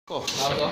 够。 好走。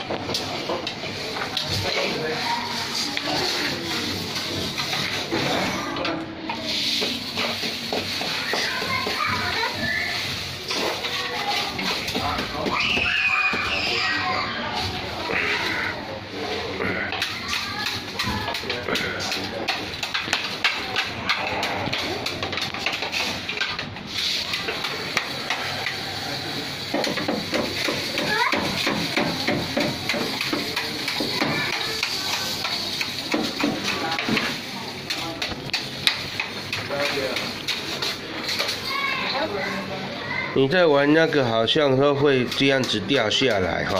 你在玩那个好像都会这样子掉下来哈。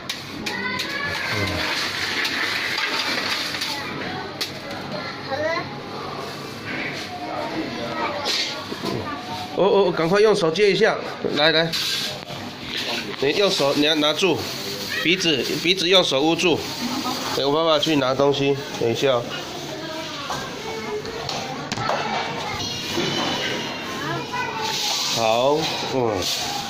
好了。 哦，赶快用手接一下，来，你用手你要拿住，鼻子用手捂住。我爸爸去拿东西，等一下。好，